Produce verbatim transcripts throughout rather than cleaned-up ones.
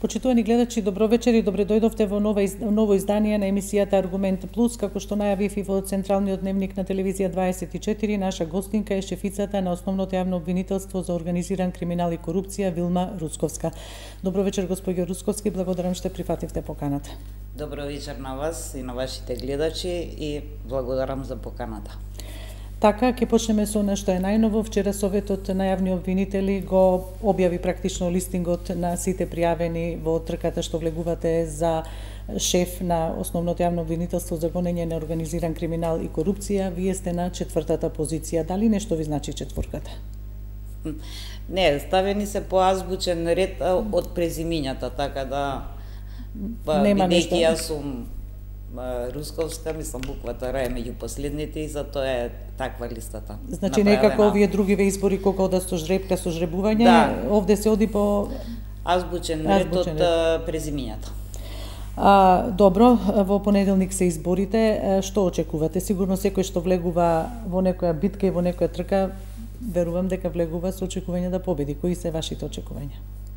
Почитувани гледачи, добро вечер и добре дојдовте во ново, из... ново издание на емисијата Аргумент Плюс. Како што најавив и во Централниот дневник на телевизија дваесет и четири, наша гостинка е шефицата на Основното јавно обвинителство за организиран криминал и корупција Вилма Русковска. Добро вечер, госпоѓо Русковски, благодарам што прифативте поканата. Добро вечер на вас и на вашите гледачи и благодарам за поканата. Така, ќе почнеме со она што е најново. Вчера Советот на јавни обвинители го објави практично листингот на сите пријавени во трката што влегувате за шеф на Основното јавно обвинителство за гонење на организиран криминал и корупција. Вие сте на четвртата позиција. Дали нешто ви значи четворката? Не, ставени се по азбучен ред од презимињата, така да па, нема нешто. Јас сум Русковска, мислам буквата Р е меѓу последните и затоа е таква листата. Значи не како овие другиве избори кога одат со жребка, со жребување, да. Овде се оди по азбучен ред од презимињата. А, добро, во понеделник се изборите. Што очекувате? Сигурно секој што влегува во некоја битка и во некоја трка, верувам дека влегува со очекување да победи. Кои се вашите очекувања?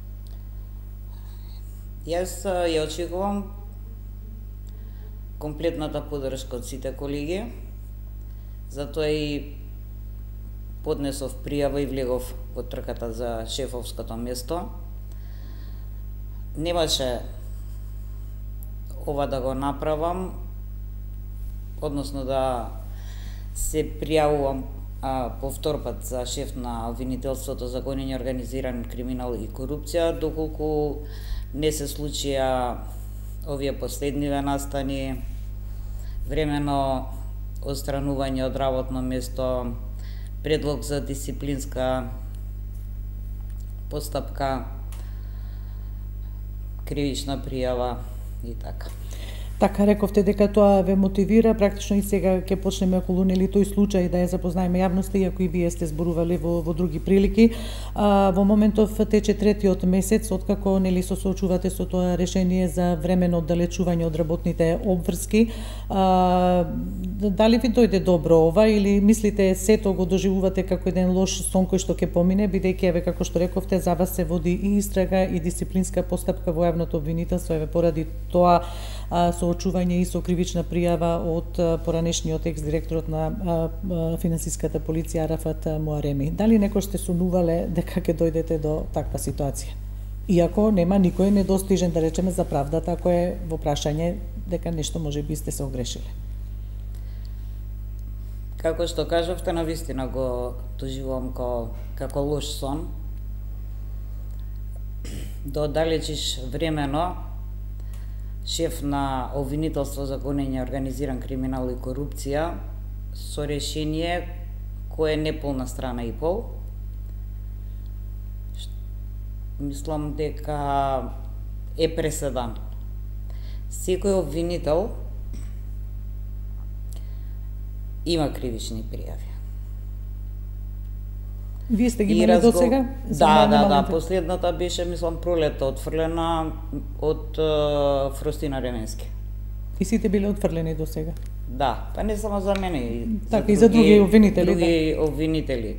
Јас ја очекувам комплетната поддршка од сите колеги, затоа и поднесов пријава и влегов во трката за шефовското место. Немаше ова да го направам, односно да се пријавувам а, повтор пат за шеф на обвинителството за гонење организиран криминал и корупција, доколку не се случија овие последниве настани, времено отстранување од работно место, предлог за дисциплинска постапка, кривична пријава и така. Така, рековте дека тоа ве мотивира, практично и сега ќе почнеме околу нели тој случај да ја запознаеме јавноста, иако и вие сте зборували во, во други прилики. А, во моментов тече третиот месец откако нели се соочувате со тоа решение за временно оддалечување од работните обврски. А, дали ви дојде добро ова или мислите сето го доживувате како еден лош сон кој што ќе помине, бидејќи еве како што рековте за вас се води и истрага и дисциплинска постапка во јавното обвинителство, еве поради тоа а, соочување и со кривична пријава од поранешниот екс-директорот на а, а, финансиската полиција Арафат Муареми. Дали некој сте сумнувале дека ќе дојдете до таква ситуација? Иако нема никој недостижен, да речеме, за правдата, ако е во прашање дека нешто може би сте се огрешиле. Како што кажавте, навистина го доживувам како, како лош сон. Да оддалечиш времено шеф на обвинителство за гонење организиран криминал и корупција со решение кое е неполна страна и пол. Мислам дека е преседан. Секој обвинител има кривични пријави. Вие сте ги имали до сега? Да, да, да, последната беше, мислам, пролета отфрлена од uh, Фростина Ременски. И сите биле отфрлени до сега? Да, па не само за мене, и така, за и за други обвинители. Други да. обвинители.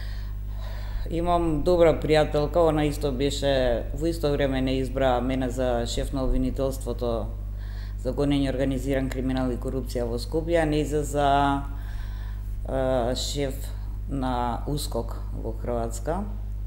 Имам добра пријателка, она исто беше, во исто време не избра мене за шеф на обвинителството за гонење организиран криминал и корупција во Скопје, а не за, за uh, шеф на УСКОК во Хрватска.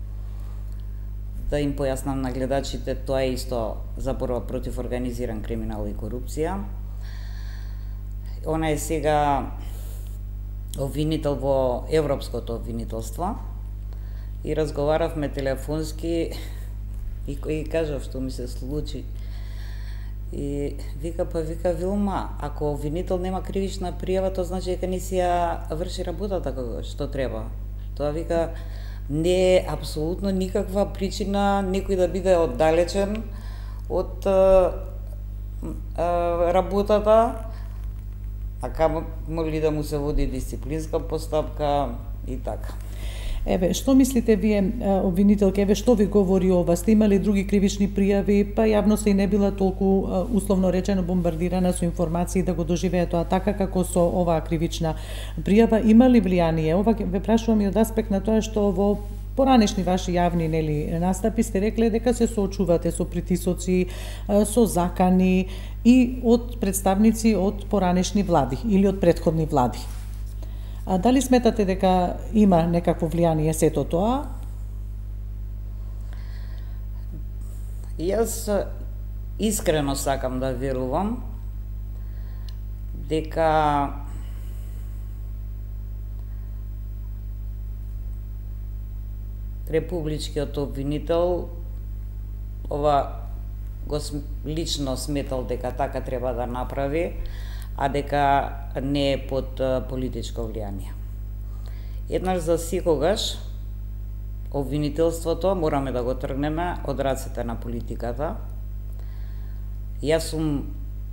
Да им појаснам на гледачите, тоа е исто за борба против организиран криминал и корупција. Она е сега обвинител во Европското обвинителство и разговаравме телефонски и кој кажав што ми се случи. И вика, па вика Вилма, ако обвинител нема кривична пријава, тоа значи дека не си ја врши работата како што треба. Тоа вика, не е апсолутно никаква причина некој да биде оддалечен од а, а, работата, а камо ли да му се води дисциплинска постапка и така. Еве, што мислите вие, обвинителка, еве што ви говори ова? Сте имали други кривични пријави, па јавноста и не била толку условно речено бомбардирана со информации да го доживее тоа така како со оваа кривична пријава. Има ли влијание? Ова ве прашувам и од аспект на тоа што во поранешни ваши јавни нели настапи сте рекле дека се соочувате со притисоци, со закани и од представници од поранешни влади или од претходни влади. А дали сметате дека има некакво влијание сето тоа? Јас искрено сакам да верувам дека републичкиот обвинител ова го лично сметал дека така треба да направи, а дека не е под политичко влијание. Еднаш за секогаш обвинителството мораме да го тргнеме од рацете на политиката. Јас сум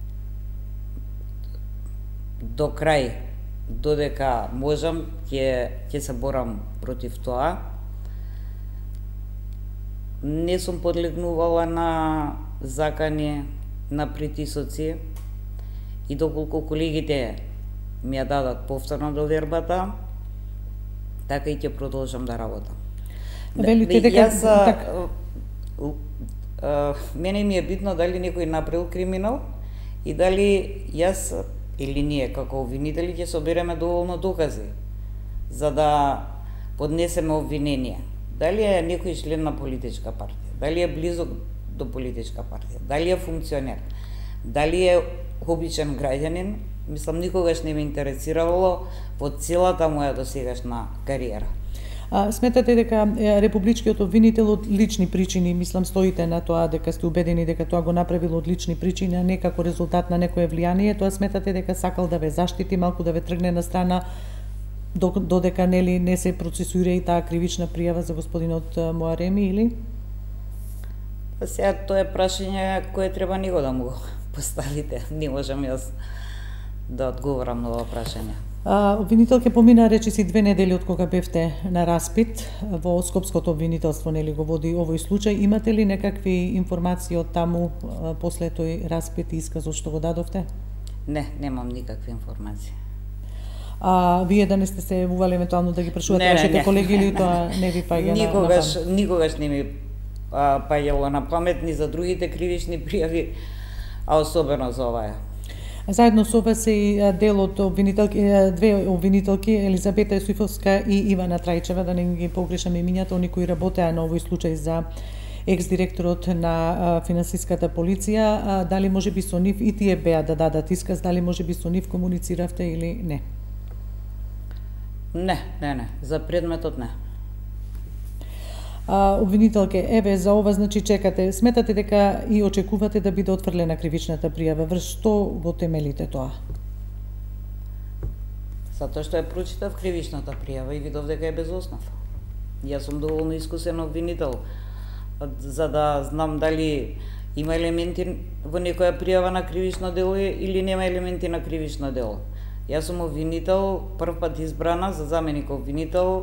до крај, додека можам, ќе ќе се борам против тоа. Не сум подлегнувала на закани, на притисоци и доколку колегите ми ја дадат повторно довербата, така и ќе продолжам да работам. Велите дека јас, така... мене ми е битно дали некој направил криминал и дали јас или ние како обвинители ќе собереме доволно докази за да поднесеме обвинение. Дали е некој член на политичка партија, дали е близок до политичка партија, дали е функционер, дали е обичен граѓанин, мислам никогаш не ме интересирало во целата моја досегашна кариера. А, сметате дека републичкиот обвинител од лични причини, мислам стоите на тоа дека сте убедени дека тоа го направил од лични причини, а не како резултат на некое влијание, тоа сметате дека сакал да ве заштити, малку да ве тргне на страна, додека нели не се процесуира и таа кривична пријава за господинот Муареми, или? Сега тоа е прашање кое треба него да му го поставите. Не можам јас да одговорам на ова прашање. Обвинителке помина речиси две недели од кога бевте на распит во Скопското обвинителство, нели го води овој случај. Имате ли некакви информации од таму после тој распит и исказот што го дадовте? Не, немам никакви информации. А вие да не сте се ували евентуално да ги прашувате не, вашите не, не. колеги или тоа не ви паѓа никогаш, на, на никогаш не ми а, паѓало на памет ни за другите кривични пријави, а особено за оваа. Заедно со вас е и дел од обвинителки, две обвинителки, Елизабета Есуифовска и Ивана Трајчева, да не ги погрешам имињата, они кои работеа на овој случај за екс-директорот на финансиската полиција. Дали може би со нив и тие беа да дадат исказ, дали може би со нив комунициравте или не? Не, не, не, за предметот не. А, обвинителке, еве, за ова значи чекате, сметате дека и очекувате да биде отфрлена кривичната пријава, врз што го темелите тоа? Затоа што ја прочитав кривичната пријава и видов дека е без основа. Јас сум доволно искусен обвинител, за да знам дали има елементи во некоја пријава на кривично дело или нема елементи на кривично дело. Јас сум обвинител, прв пат избрана за заменик обвинител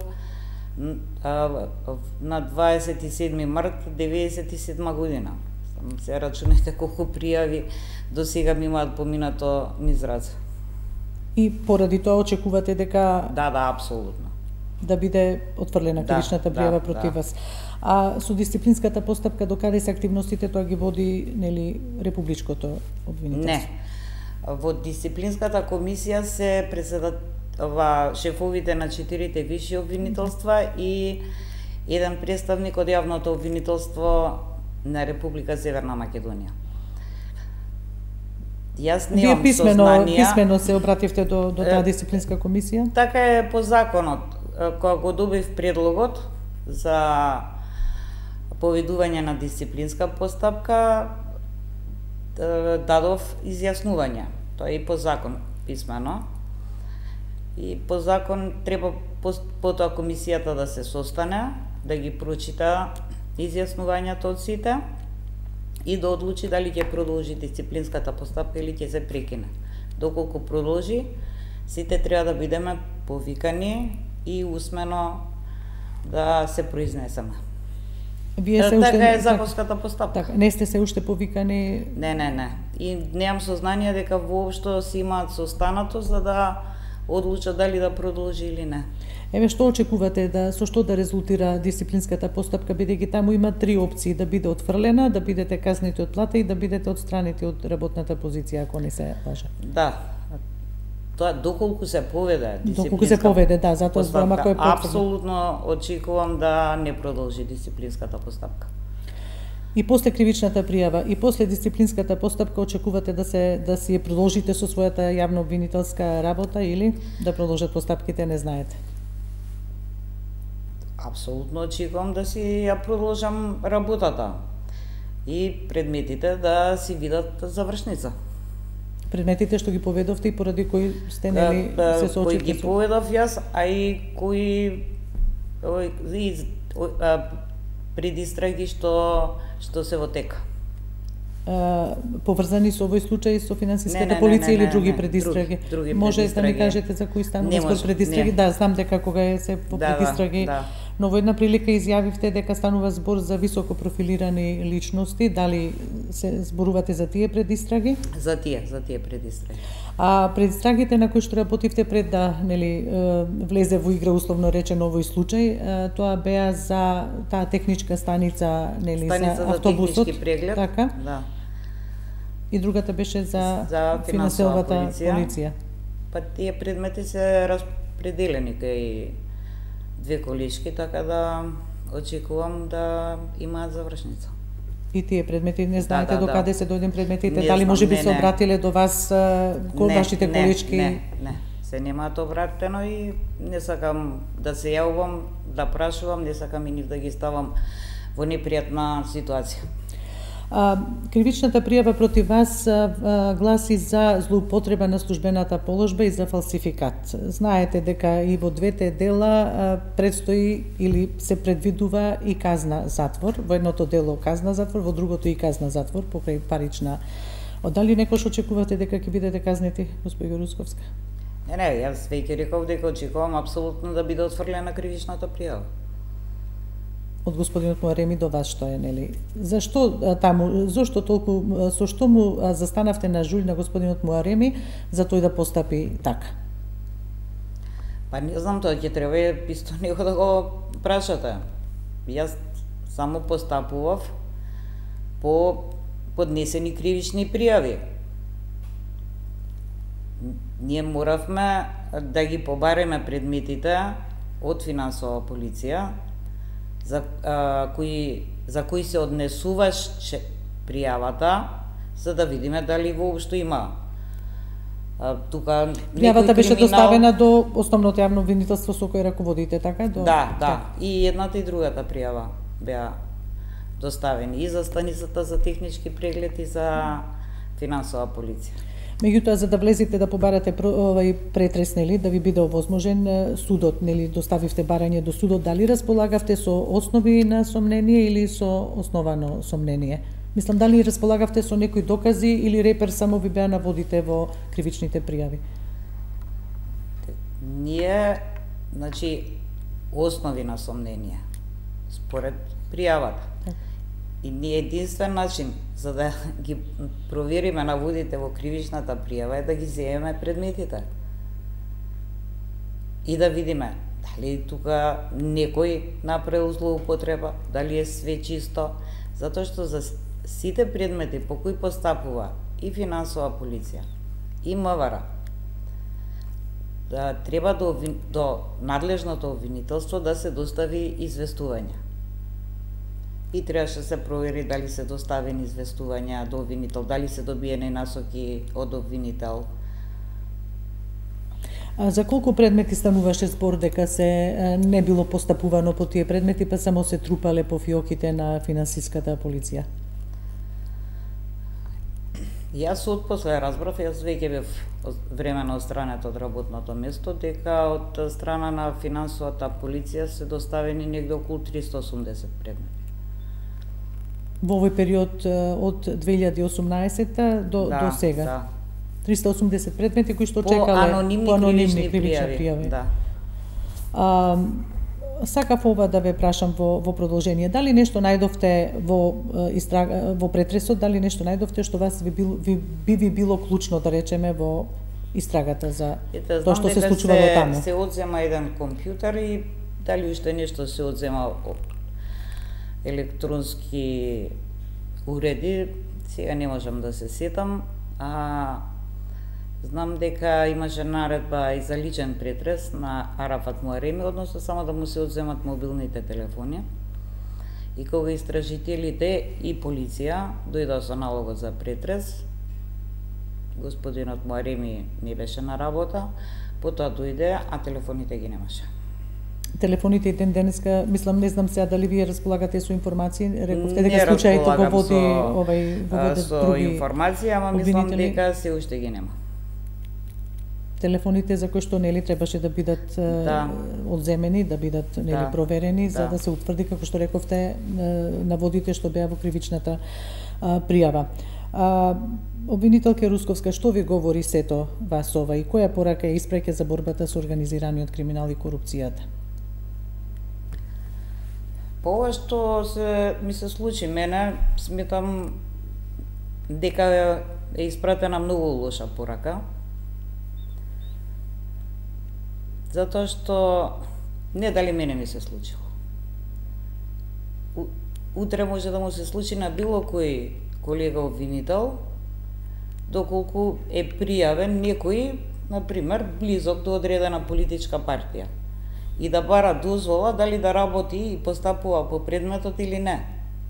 на дваесет и седми март деветдесет и седма година. Се рачунете колку пријави до сега ми имаат поминато низ раце. И поради тоа очекувате дека... Да, да, апсолутно. Да биде отфрлена да, кривичната пријава да, против да. вас. А со дисциплинската постапка докаде се активностите, тоа ги води, нели, републичкото обвинителство? Не. Во дисциплинската комисија се преседат ова шефовите на четирите висши обвинителства и еден представник од јавното обвинителство на Република Северна Македонија. Јас немам Вие писмено, сознанија... писмено се обративте до, до таа дисциплинска комисија? Така е по законот. Кога го добив предлогот за поведување на дисциплинска постапка, дадов изјаснување. Тоа е и по закон писмено. И по закон треба потоа комисијата да се состане, да ги прочита изјаснувањата од сите и да одлучи дали ќе продолжи дисциплинската постапка или ќе се прекине. Доколку продолжи, сите треба да бидеме повикани и усмено да се произнесеме. Вие се така уште... е законската постапка. Така, не сте се уште повикани? Не, не, не. И немам сознание дека воопшто си имаат состанато за да одлуча дали да продолжи или не. Еве што очекувате да со што да резултира дисциплинската постапка, бидејќи таму има три опции: да биде отфрлена, да бидете казнети од плата и да бидете отстранети од работната позиција ако не се лажа. Да. Тоа доколку се поведе дисциплинска Доколку се поведе, да, затоа зборам ако е потребно. Апсолутно очекувам да не продолжи дисциплинската постапка. И после кривичната пријава и после дисциплинската постапка очекувате да се да си ја продолжите со својата јавно обвинителска работа или да продолжат постапките, не знаете? Апсолутно очекувам да си ја продолжам работата и предметите да си видат завршница. Предметите што ги поведовте и поради кои сте нели се соочите? Кои ги поведов јас, а и кои и, предистраги што што се во тека. Поврзани со овој случај со финансиската не, не, полиција не, или не, други не, предистраги? Други, други може предистраги. да ми кажете за кои станува не збор предистраги? Не. Да, знам дека кога е се по да, предистраги, да, да. но во една прилика изјавивте дека станува збор за високо профилирани личности. Дали се зборувате за тие предистраги? За тие, за тие предистраги. А предистрагите на кои што работивте пред да нели влезе во игра условно речено овој случај, тоа беа за таа техничка станица, нели станица за автобусот, автобусот, технички преглед, така? Да. И другата беше за, за финансовата полиција. полиција. Па тие предмети се распределени кај две колишки, така да очекувам да имаат завршница. И тие предмети не знаете да, да, до каде да. се дојден предметите, не дали знам, може би не, се обратиле до вас кон вашите не, колички? Не, не, се немаат обратено и не сакам да се јавувам, да прашувам, не сакам и нив да ги ставам во непријатна ситуација. А, кривичната пријава против вас а, а, гласи за злоупотреба на службената положба и за фалсификат. Знаете дека и во двете дела а, предстои или се предвидува и казна затвор. Во едното дело казна затвор, во другото и казна затвор покрај парична. Дали некош очекувате дека ќе бидете казнети, господи Русковска? Не, не, јас веќе реков дека очекувам апсолутно да биде отфрлена кривичната пријава. Од господинот Муареми до вас што е, нели? Зашто таму, зошто толку, со што му застанавте на жулј на господинот Муареми за тој да постапи така? Па не знам, тоа ќе треба исто него да го прашате. Јас само постапував по поднесени кривични пријави. Ние моравме да ги побареме предметите од финансова полиција, за а, кои за кои се однесуваше пријавата, за да видиме дали воопшто има а, тука пријавата беше криминал... доставена до основното јавно обвинителство со кој раководите, така? До... Да, да. Так. И едната и другата пријава беа доставени и за станицата за технички преглед и за финансова полиција. Меѓутоа, за да влезете да побарате овај претрес, нели, да ви биде овозможен, судот, нели, доставивте барање до судот, дали располагавте со основи на сомнение или со основано сомнение? Мислам, дали располагавте со некои докази или репер само ви беа наводите во кривичните пријави? Ние, значи, основи на сомнение, според пријавата. И ние единствен начин за да ги провериме наводите во кривичната пријава е да ги земеме предметите. И да видиме дали тука некој направил злоупотреба, дали е све чисто, затоа што за сите предмети по кои постапува и финансова полиција, и МВР, да треба до, до надлежното обвинителство да се достави известување. И требаше да се провери дали се доставени известувања до обвинител, дали се добиени насоки од обвинител. А за колку предмети стануваше збор дека се не било постапувано по тие предмети, па само се трупале по фиоките на финансиската полиција? Јас од после разбрав, јас веќе бев времено отстранет од работното место, дека од страна на финансовата полиција се доставени негде околу триста и осумдесет предмети. Во овој период од две илјади и осумнаесета до, да, до сега? Да. триста и осумдесет предмети кои што по чекале анонимни, по анонимни кривични кривични пријави. пријави. Да. А, сакав ова да ве прашам во, во продолжение. Дали нешто најдовте во, истрага, во претресот, дали нешто најдовте што вас ви, бил, ви, би ви било клучно, да речеме, во истрагата за Ете, тоа што се случувало се, таму? се одзема еден компјутер и дали уште нешто се одзема од електронски уреди, сега не можам да се сетам, а знам дека имаше наредба и за личен претрес на Арафат Муареми, односно само да му се одземат мобилните телефони. И кога истражителите и полиција дојдоа со налогот за претрес, господинот Муареми не беше на работа, потоа дојде, а телефоните ги немаше. Телефоните и ден денеска, мислам, не знам сега дали вие располагате со информации, рековте дека Не случајот го располагам води со, овај го а, водат со други информација, ама мислам обвинители. дека се уште ги нема. Телефоните за кои што нели требаше да бидат Да. одземени, да бидат нели Да. проверени, за Да. да се утврди, како што рековте, е, наводите што беа во кривичната а, пријава. А, обвинителке Русковска, што ви говори сето вас ова и која порака ја испраќа за борбата со организираниот криминал и корупцијата? По ова што се ми се случи мене, сметам дека е испратена многу лоша порака. Затоа што не дали мене ми се случило. У- Утре може да му се случи на било кој колега обвинител, доколку е пријавен некој, например, близок до одредена политичка партија и да бара дозвола дали да работи и постапува по предметот или не.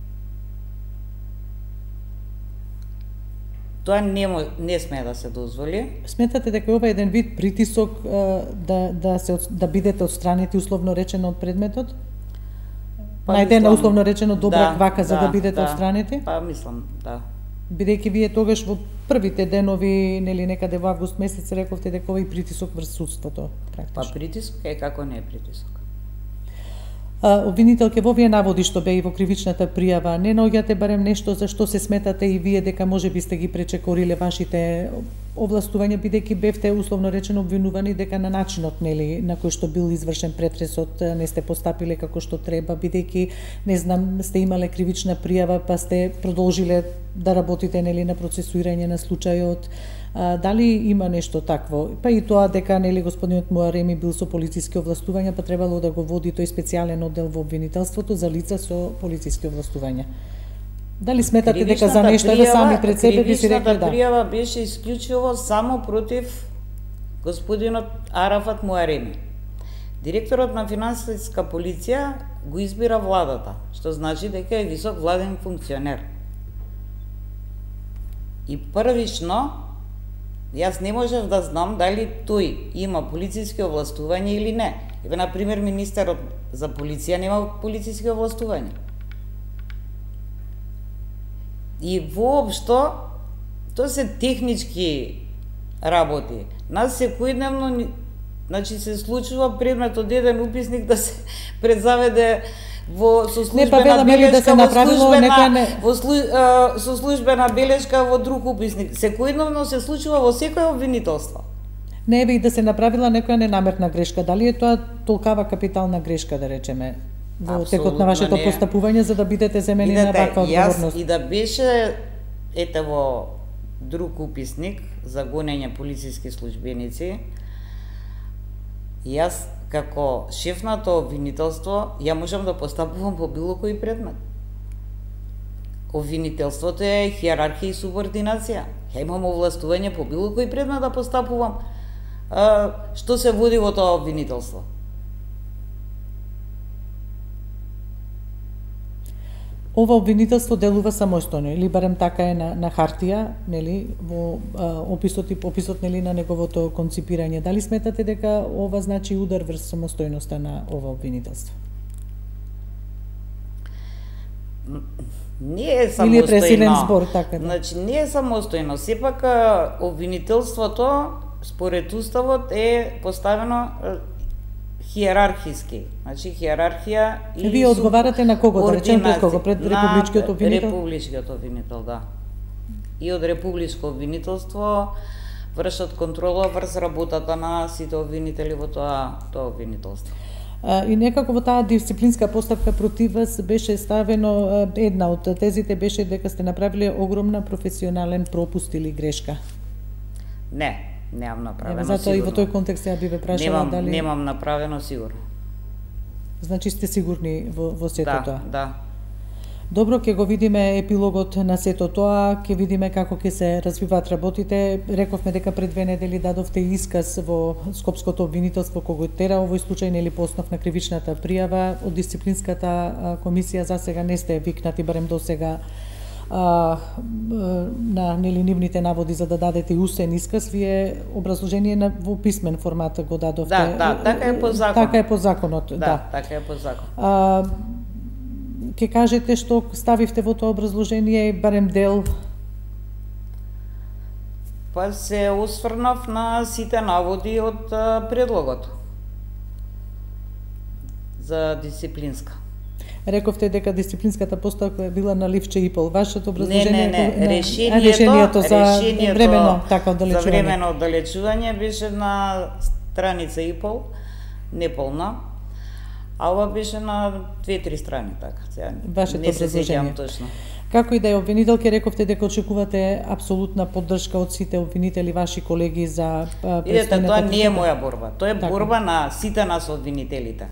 Тоа не, мо- не смее да се дозволи. Сметате дека ова е еден вид притисок а, да да се од- да бидете отстранети условно речено од предметот? Па, Најдена мислам, условно речено добра да, квака за да, да, бидете да. отстранети? Па мислам, да. Бидејќи вие тогаш во првите денови, нели некаде во август месец рековте дека овој притисок врз судството Па практично. притисок е како не е притисок. А, обвинителке, во овие наводи што беа и во кривичната пријава, не наоѓате барем нешто за што се сметате и вие дека можеби сте ги пречекориле вашите овластувања, бидејќи бевте условно речено обвинувани дека на начинот нели на кој што бил извршен претресот не сте постапиле како што треба, бидејќи не знам сте имале кривична пријава па сте продолжиле да работите нели на процесуирање на случајот. А, дали има нешто такво? Па и тоа дека нели господинот Муареми бил со полициски овластувања, па требало да го води тој специјален оддел во обвинителството за лица со полициски овластувања. Дали сметате дека за нешто еве сами пред себе би си рекле да? Кривичната пријава беше исклучиво само против господинот Арафат Муареми. Директорот на финансиска полиција го избира владата, што значи дека е висок владен функционер. И првично, јас не можев да знам дали тој има полициски овластувања или не. Еве, например, министерот за полиција нема полициски овластувања. И воопшто, тоа се технички работи. Нас секојдневно, ни- значи се случува предметот еден уписник да се презаведе во со Не, па службена велам, нели, да белешка, се во направило службена, некоја не- во слу, а, со службена белешка во друг уписник. Секојдневно се случува во секој обвинителство. Не еве и да се направила некоја ненамерна грешка. Дали е тоа толкава капитална грешка, да речеме, во текот Апсолутно на вашето не. постапување за да бидете земени на Видете, ваква јас одговорност? и да беше ете во друг уписник за гонење полициски службеници, јас како шеф на тоа обвинителство, ја можам да постапувам по било кој предмет. Обвинителството е хиерархија и субординација. Ја имам овластување по било кој предмет да постапувам а, што се води во тоа обвинителство. Ова обвинителство делува самостојно или барем така е на, на хартија, нели, во а, описот и описот нели на неговото конципирање. Дали сметате дека ова значи удар врз самостојноста на ова обвинителство? Не е самостојно. Или е пресилен збор, така да. Значи, не е самостојно. Сепак, а, обвинителството, според Уставот, е поставено а, хиерархиски. Значи, хиерархија и... Вие одговарате на кого, да речем, пред кого? Пред На републичкиот обвинител? Републичкиот обвинител, да. И од републичко обвинителство вршат контрола врз работата на сите обвинители во тоа, тоа обвинителство. А, и некако во таа дисциплинска постапка против вас беше ставено, а, една од тезите беше дека сте направиле огромна професионален пропуст или грешка. Не, Немам направено. Еве, затоа и во тој контекст ја би ве прашала немам, дали немам направено сигурно. Значи сте сигурни во, во сето да, тоа? Да, Добро, ќе го видиме епилогот на сето тоа, ќе видиме како ќе се развиваат работите. Рековме дека пред две недели дадовте исказ во Скопското обвинителство кога тера овој случај, нели по основ на кривичната пријава. Од дисциплинската комисија за сега не сте викнати, барем до сега, а, на нели нивните наводи за да дадете усен исказ. Вие образложение на во писмен формат го дадовте. Да, да, така е по закон. Така е по законот, да. Да, така е по закон. А, ќе кажете што ставивте во тоа образложение, барем дел? Па се осврнав на сите наводи од а, предлогот за дисциплинска. Рековте дека дисциплинската постапка била на ливче и пол. Вашето образложение... Не, не, не. На... Решението, решението за решението времено така оддалечување. За времено оддалечување беше на страница и пол, неполна. А ова беше на две-три страни, така. Сега Вашето не се образложение. сеќавам точно. Како и да е обвинителки, рековте дека очекувате апсолутна поддршка од сите обвинители, ваши колеги за предстојната. Идете, тоа не е моја борба. Тоа е така. борба на сите нас обвинителите.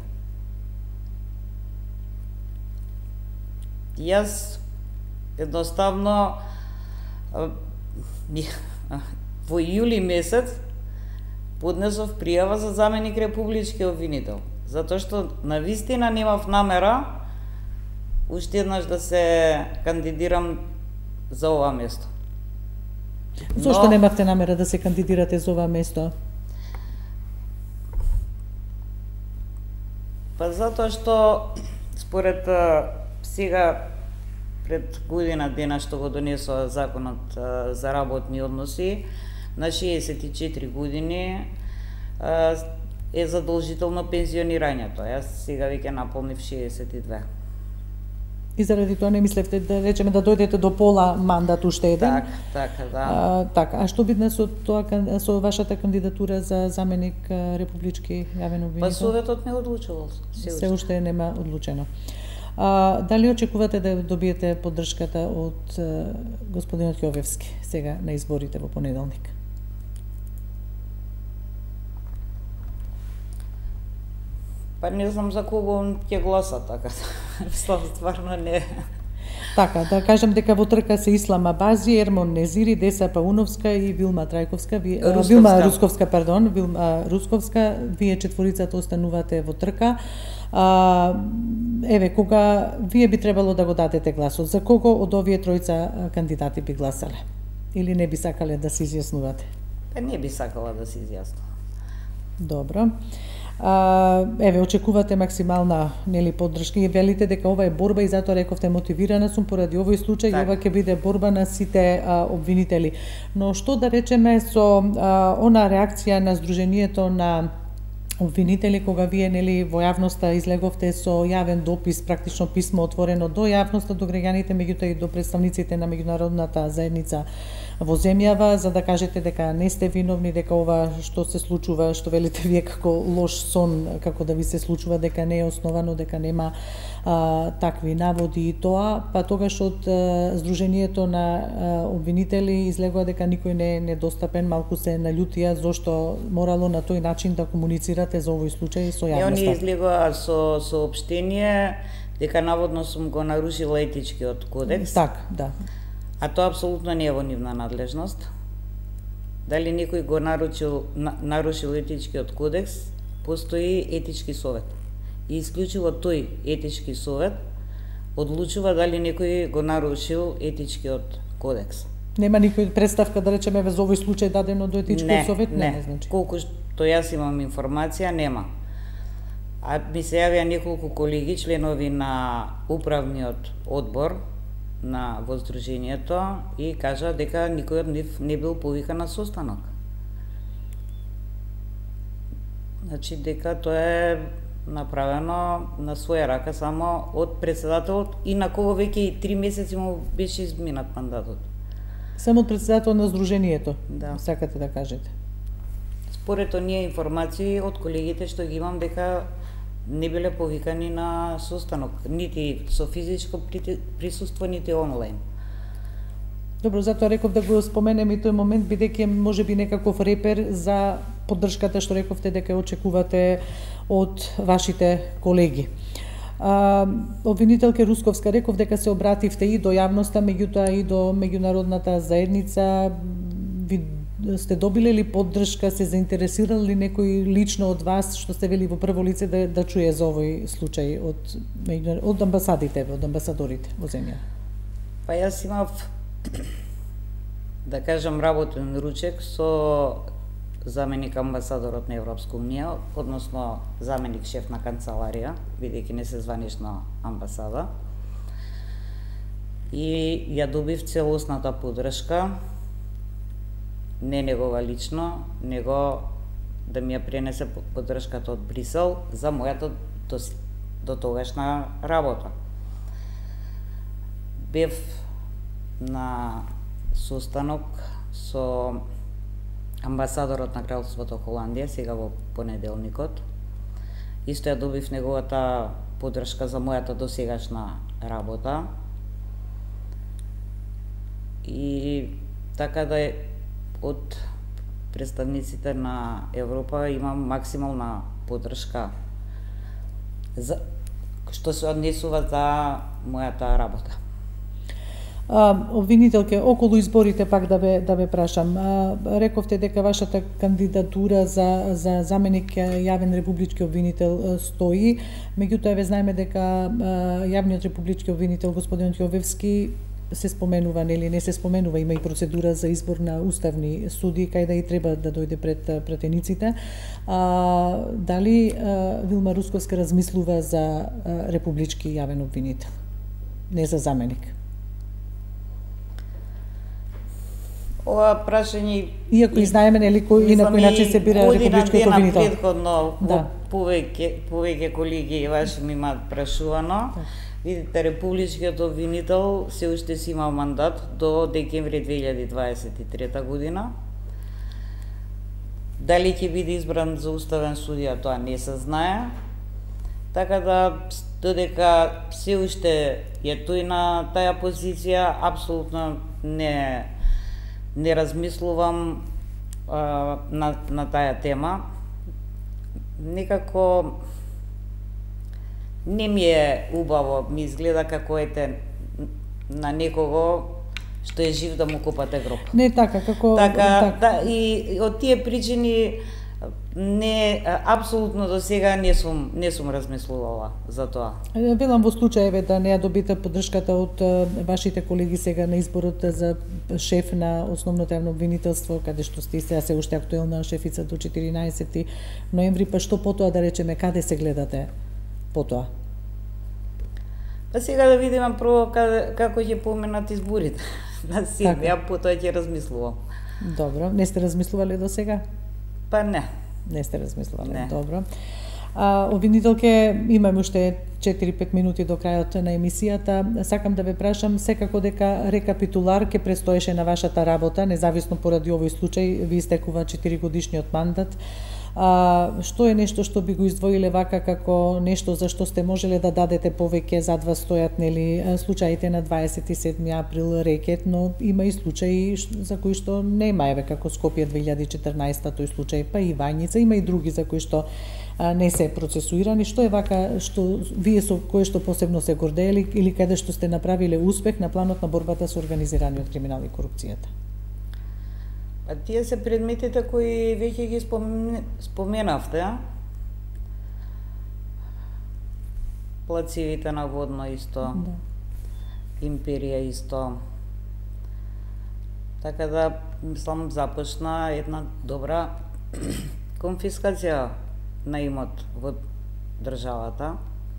Јас едноставно во јули месец поднесов пријава за заменик републички обвинител, затоа што на вистина немав намера уште еднаш да се кандидирам за ова место. Зошто Но... немавте намера да се кандидирате за ова место? Па затоа што според сега пред година дена што го донесува законот за работни односи, на шеесет и четири години е задолжително пензионирањето. Јас сега веќе наполнив шеесет и две. И заради тоа не мислевте да речеме да дојдете до пола мандат уште еден? Так, така, да. А, така, а што бидна со тоа со вашата кандидатура за заменик републички јавен обвинител? Па советот не одлучувал. Се, се уште нема одлучено. А, дали очекувате да добиете поддршката од а, господинот Ќовевски сега на изборите во понеделник? Па не знам за кого ќе гласа, така. Стварно не. Така, да кажам дека во трка се Ислам Абази, Ермон Незири, Деса Пауновска и Вилма Трајковска, ви, Русковска. Вилма Русковска, пардон, Вилма Русковска, вие четворицата останувате во трка. А, еве, кога вие би требало да го дадете гласот, за кого од овие тројца кандидати би гласале? Или не би сакале да се изјаснувате? Па не би сакала да се изјаснувам. Добро. А, еве, очекувате максимална нели поддршка и велите дека ова е борба и затоа рековте мотивирана сум поради овој случај и ова ќе биде борба на сите а, обвинители. Но што да речеме со а, она реакција на Сдруженијето на обвинители кога вие нели во јавноста излеговте со јавен допис, практично писмо отворено до јавноста, до граѓаните, меѓутоа и до представниците на меѓународната заедница во земјава, за да кажете дека не сте виновни, дека ова што се случува, што велите вие како лош сон, како да ви се случува, дека не е основано, дека нема а, такви наводи и тоа, па тогаш од а, Сдруженијето на а, обвинители излегува дека никој не е недостапен, малку се налјутија зошто морало на тој начин да комуницирате за овој случај со јавноста. Они излегува со соопштение дека наводно сум го нарушила етичкиот кодекс. Так, да. А тоа апсолутно не е во нивна надлежност. Дали некој го нарушил, на, нарушил етичкиот кодекс, постои етички совет. И исклучиво тој етички совет одлучува дали некој го нарушил етичкиот кодекс. Нема никој представка да речеме за овој случај дадено до етичкиот совет? Не, не, значи. Колку што јас имам информација, нема. А ми се јавија неколку колеги, членови на управниот одбор на воздруженијето и кажа дека никој од нив не бил повикан на состанок. Значи дека тоа е направено на своја рака само од председателот и на кого веќе и три месеци му беше изминат мандатот. Само од председател на Сдруженијето, да. Сакате да кажете? Според оние информации од колегите што ги имам дека не биле повикани на состанок, нити со физичко присуство, нити онлайн. Добро, затоа реков да го споменем и тој момент, бидејќи можеби некаков репер за поддршката што рековте дека очекувате од вашите колеги. А, обвинителке Русковска, реков дека се обративте и до јавноста, меѓутоа и до меѓународната заедница. Ви сте добиле ли поддршка, се заинтересирал ли некој лично од вас, што сте вели во прво лице, да, да чуе за овој случај од, од амбасадите, од амбасадорите во земја? Па јас имав, да кажам, работен ручек со заменик амбасадорот на Европска унија, односно заменик шеф на канцеларија, бидејќи не се званична амбасада. И ја добив целосната поддршка, не негова лично, него да ми ја пренесе поддршката од Брисел за мојата до, до тогашна работа. Бев на состанок со амбасадорот на Кралството Холандија, сега во понеделникот. Исто ја добив неговата поддршка за мојата досегашна работа. И така да од представниците на Европа имам максимална поддршка за што се однесува за мојата работа. А, обвинителке, околу изборите пак да ве да ве прашам. А, рековте дека вашата кандидатура за за заменик јавен републички обвинител стои, меѓутоа ве знаеме дека а, јавниот републички обвинител господин Јовевски се споменува, нели не се споменува, има и процедура за избор на уставни суди кај да и треба да дојде пред пратениците. А, дали а, Вилма Русковска размислува за а, републички јавен обвинител, не за заменик? Ова прашање, иако и знаеме нели кој и на кој начин се бира републичкиот обвинител. Предходно да. повеќе повеќе колеги ваши ми имаат прашувано. Да. Видите, републичкиот обвинител се уште си има мандат до декември две илјади дваесет и трета година. Дали ќе биде избран за уставен судија, тоа не се знае. Така да, додека се уште е тој на таа позиција, апсолутно не не размислувам а, на, на таа тема. Некако не ми е убаво, ми изгледа како ете на некого што е жив да му копате гроб. Не така, како... Така, така. Да, и од тие причини не, апсолутно до сега не сум, не сум размислувала за тоа. Велам во случаеве да не ја добите поддршката од вашите колеги сега на изборот за шеф на основното јавно обвинителство, каде што сте сега се уште актуелна шефица до четиринаесети ноември, па што потоа да речеме, каде се гледате потоа? Па сега да видиме прво каде, како ќе поменат изборите. На себе, ја потоа ќе размислувам. Добро, не сте размислували до сега? Па не. Не сте размислували, не. Добро. А, обвинителке, имаме уште четири-пет минути до крајот на емисијата. Сакам да ве прашам, секако дека рекапитулар ке престоеше на вашата работа, независно поради овој случај, ви истекува четири годишниот мандат. А, што е нешто што би го издвоиле вака како нешто за што сте можеле да дадете повеќе? Зад вас стојат нели случаите на дваесет и седми април рекет, но има и случаи за кои што нема, еве како Скопје две илјади и четрнаесета тој случај, па и Вањица, има и други за кои што а, не се процесуирани. Што е вака што вие со кое што посебно се гордеели или каде што сте направиле успех на планот на борбата со организираниот криминал и корупцијата? Па тие се предметите кои веќе ги споменавте. Плацивите на Водно исто, да. Империја исто. Така да, мислам, започна една добра конфискација на имот во државата.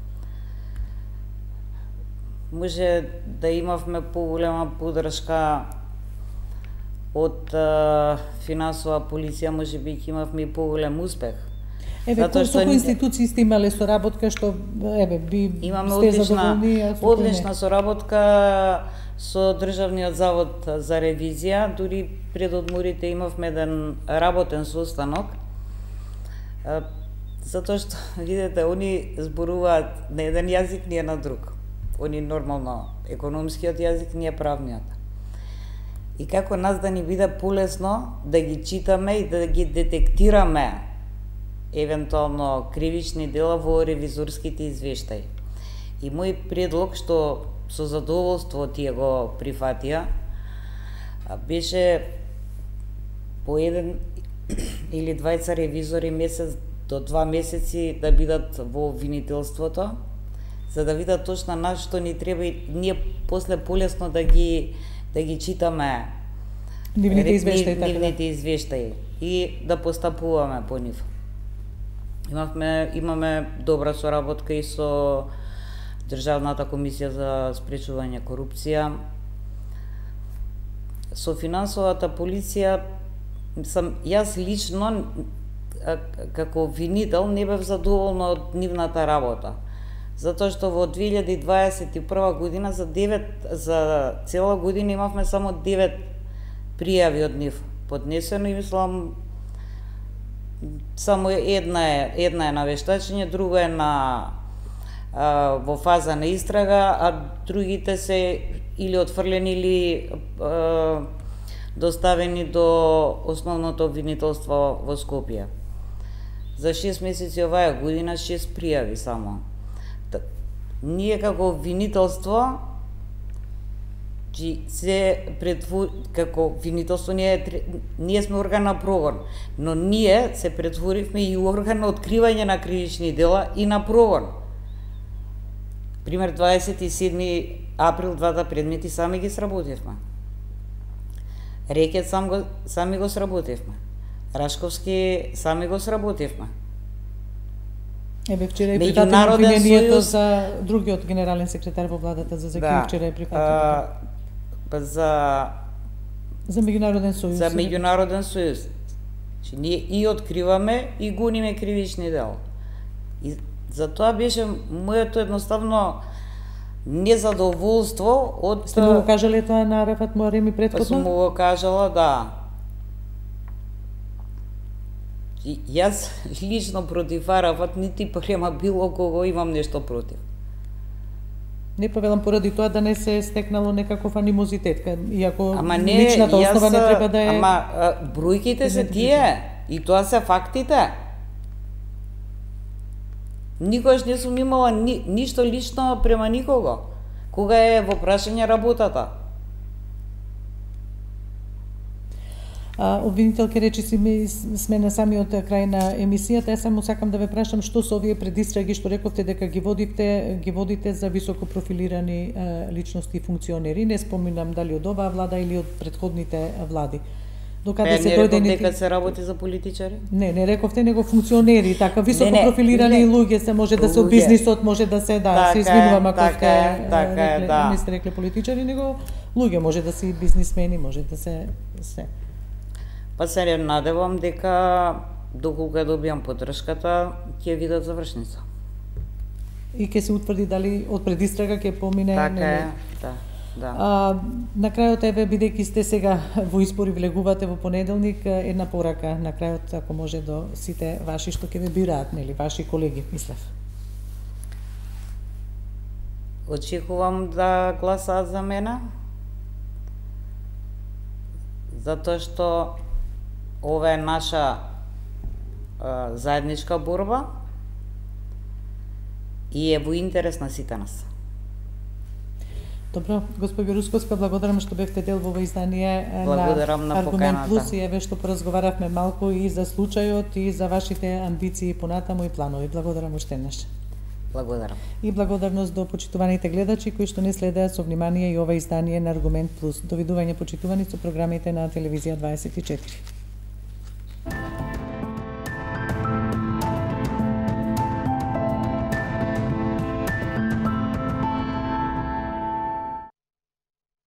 Може да имавме поголема поддршка од а, финансова полиција, може би ќе имавме и поголем успех. Еве, Затоа што со кои институции сте имале соработка што еве би имаме сте одлична, задоволни? одлична соработка со Државниот завод за ревизија, дури пред одморите имавме еден работен состанок. А, затоа што видите, они зборуваат на еден јазик, ние на друг. Они нормално економскиот јазик, ние правниот. и како нас да ни биде полесно да ги читаме и да ги детектираме евентуално кривични дела во ревизорските извештаи. И мој предлог, што со задоволство тие го прифатија, беше по еден или двајца ревизори месец до два месеци да бидат во обвинителството, за да видат точно на што ни треба и ние после полесно да ги да ги читаме нивните извештаи, така нивните извештаи и да постапуваме по нив. Имавме имаме добра соработка и со Државната комисија за спречување корупција. Со финансовата полиција сам јас лично како обвинител не бев задоволна од нивната работа. Затоа што во две илјади дваесет и прва година за девет за цела година имавме само девет пријави од нив поднесено и мислам само една е една е на вештачење, друга е на а, во фаза на истрага, а другите се или отфрлени или а, доставени до основното обвинителство во Скопје. За шест месеци оваа година шест пријави само. Ние како обвинителство се претвор... како обвинителство ние, ние сме орган на прогон, но ние се претворивме и орган на откривање на кривични дела и на прогон. Пример дваесет и седми април двата предмети сами ги сработивме. Рекет сам го, сами го сработивме. Рашковски сами го сработивме. Еве вчера е прифатено обвинението за другиот генерален секретар во владата за Закин, да, вчера е прифатено. А, за за меѓународен сојуз. За меѓународен сојуз. Че ние и откриваме и гониме кривични дела. И затоа беше моето едноставно незадоволство од... Сте му го кажале тоа на Рафат Муареми претходно? Сум му го кажала, да. И јас лично против Арафат нити према било кого имам нешто против. Не повелам поради тоа да не се стекнало некаков анимозитет, иако ама не, личната основа не треба да е... Ама бројките се тие, и тоа се фактите. Никогаш не сум имала ни, ништо лично према никого, кога е во прашање работата. А, обвинителке речи си ми сме на самиот крај на емисијата. Јас само сакам да ве прашам што со овие предистраги што рековте дека ги водите, ги водите за високо профилирани а, личности и функционери. Не споминам дали од оваа влада или од претходните влади. Докаде се дојде нити... дека се работи за политичари? Не, не рековте него функционери, така високо не, не, профилирани не, луѓе се може да се од бизнисот, може да се да, така се извинувам ако така сте така рекле, да. не сте рекле политичари, него луѓе може да се бизнисмени, може да се се. Па се надевам дека доколку добијам поддршката, ќе видат завршница. И ќе се утврди дали од предистрага ќе помине. Така е, да. Да. А, на крајот, еве, бидејќи сте сега во избори, влегувате во понеделник, една порака на крајот, ако може, до сите ваши што ќе ве бираат, нели, ваши колеги, мислев. Очекувам да гласаат за мене, затоа што ова е наша а, заедничка борба и е во интерес на сите нас. Добро, господи Русковска, благодарам што бевте дел во ова издание благодарам на, на Аргумент Плюс и еве што поразговаравме малку и за случајот и за вашите амбиции понатаму и планови. Благодарам уште еднаш. Благодарам. И благодарност до почитуваните гледачи кои што не следеат со внимание и ова издание на Аргумент Плюс. Довидување почитувани со програмите на Телевизија дваесет и четири.